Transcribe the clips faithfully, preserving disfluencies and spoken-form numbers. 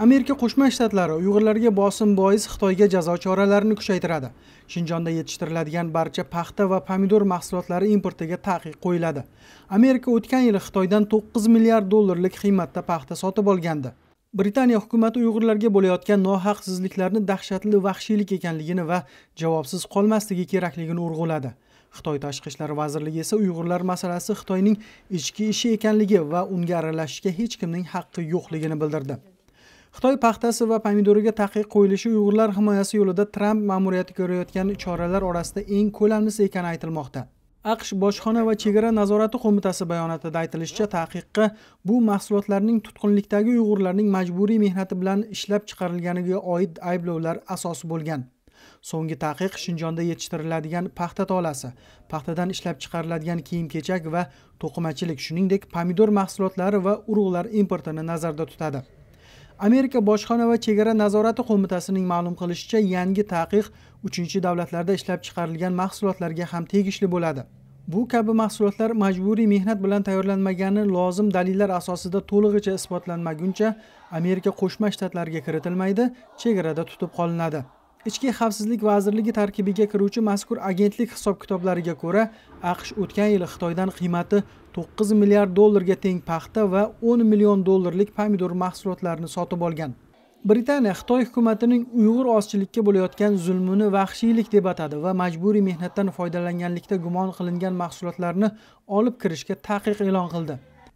Amerika Qo'shma Shtatlari Uyg'urlarga bosim bois Xitoyga jazo choralarini kuchaytiradi. Shinjonda yetishtiriladigan barcha paxta va pomidor mahsulotlari importiga taqiq qo'yiladi. Amerika o'tgan yil Xitoydan to'qqiz milliard dollarlik qiymatda paxta sotib olgandi. Britaniya hukumati Uyg'urlarga bo'layotgan nohaqsizliklarni dahshatli vahshiylik ekanligini va javobsiz qolmasligi kerakligini urg'uladi. Xitoy Tashqi ishlar vazirligi esa Uyg'urlar masalasi Xitoyning ichki ishi ekanligi va unga aralashishga hech kimning haqqi yo'qligini bildirdi. Xitoy paxtasi va pomidoriga taqiq qo'yilishi Uyg'urlar himoyasi yo'lida Tramp ma'muriyati ko'rayotgan choralar orasida eng ko'lamlisi ekani aytilmoqda. AQSh bojxona va chegara nazorati qo'mitasi bayonotida aytilishicha, taqiqqa bu mahsulotlarning tutqunlikdagi Uyg'urlarning majburiy mehnati bilan ishlab chiqarilganiga oid ayblovlar asosi bo'lgan. So'nggi taqiq Shinjonda yetishtiriladigan paxta tolasi, paxtadan ishlab chiqariladigan kiyim-kechak va to'qimachilik, shuningdek pomidor mahsulotlari va urug'lar importini nazarda tutadi. Amerika bojxona va chegara nazorati qo'mitasining ma'lum qilishicha, yangi taqiq uchinchi davlatlarda ishlab chiqarilgan mahsulotlarga ham tegishli bo'ladi. Bu kabi mahsulotlar majburiy mehnat bilan tayyorlanmagani lozim dalillar asosida to'lig'icha isbotlanmaguncha Amerika Qo'shma Shtatlariga kiritilmaydi, chegarada tutib qolinadi. Ichki xavfsizlik vazirligi tarkibiga kiruvchi mazkur agentlik hisob-kitoblariga ko'ra, AQSh o'tgan yil Xitoydan qiymati to'qqiz milliard dollarga teng paxta va o'n million dollarlik pomidor mahsulotlarini sotib olgan. Britaniya Xitoy hukumatining Uyg'ur ozchilikka bo'layotgan zulmini vahshiylik deb atadi va majburiy mehnatdan foydalanganlikda gumon qilingan mahsulotlarni olib kirishga taqiq e'lon qildi.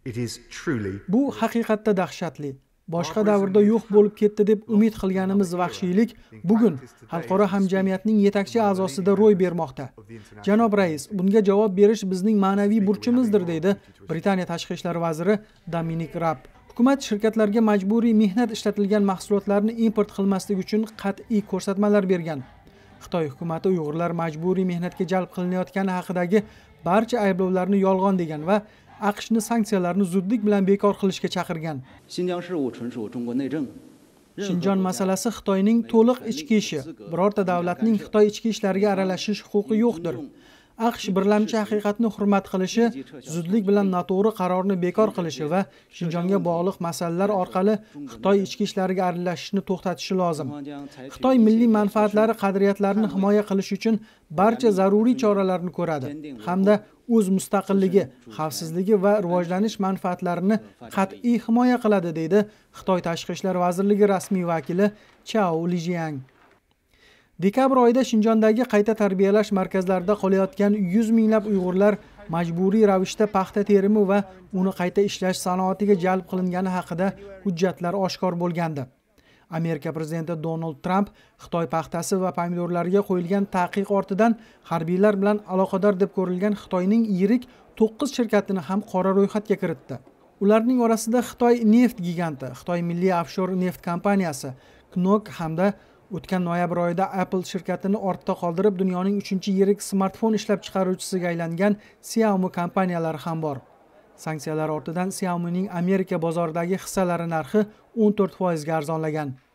Bu haqiqatda dahshatli. Boshqa davrda yo'q bo'lib ketdi deb umid qilganimiz vahshiylik bugun xalqaro hamjamiyatning yetakchi a'zosida ro'y bermoqda. Janob rais, bunga javob berish bizning ma'naviy burchimizdir, deydi Britaniya tashqi ishlar vaziri Dominic Raab. Hukumat shirkatlarga majburiy mehnat ishlatilgan mahsulotlarni import qilmaslik uchun qat'iy ko'rsatmalar bergan. Xitoy hukumati Uyg'urlar majburiy mehnatga jalb qilinayotgani haqidagi barcha ayblovlarni yolg'on degan va AQShni sanksiyalarni zudlik bilan bekor qilishga chaqirgan. Shinjon masalasi Xitoyning to'liq ichki ishi. Birorta davlatning Xitoy ichki ishlariga aralashish huquqi yo'qdir. AQSh birlamchi haqiqatni hurmat qilishi, zudlik bilan noto'g'ri qarorni bekor qilishi va Shinjonga bog'liq masalalar orqali Xitoy ichki ishlariga aralashishni to'xtatishi lozim. Xitoy milliy manfaatlari, qadriyatlarini himoya qilish uchun barcha zaruriy choralarni ko'radi hamda o'z mustaqilligi, xavfsizligi va rivojlanish manfaatlarini qat'iy himoya qiladi, deydi Xitoy Tashqi ishlar vazirligi rasmiy vakili Chao Lijiang. Dekabr oyida Shinjondagi qayta tarbiyalash markazlarida qolayotgan yuz minglab Uyg'urlar majburiy ravishda paxta terimi va uni qayta ishlash sanoatiga jalb qilingani haqida hujjatlar oshkor bo'lgandi. Amerika prezidenti Donald Tramp Xitoy paxtasi va pomidorlarga qo'yilgan taqiq ortidan harbiylar bilan aloqador deb ko'rilgan Xitoyning yirik to'qqiz shirkatini ham qora ro'yxatga kiritdi. Ularning orasida Xitoy neft giganti, Xitoy milliy offshor neft kompaniyasi, Knok hamda o'tgan noyabr oyida Apple shirkatini ortda qoldirib dunyoning uchinchi yirik smartfon ishlab chiqaruvchisiga aylangan Xiaomi kompaniyalari ham bor. Sanksiyalar ortidan Xiaomining Amerika bozoridagi hissalari narxi o'n to'rt foiz ga arzonlagan.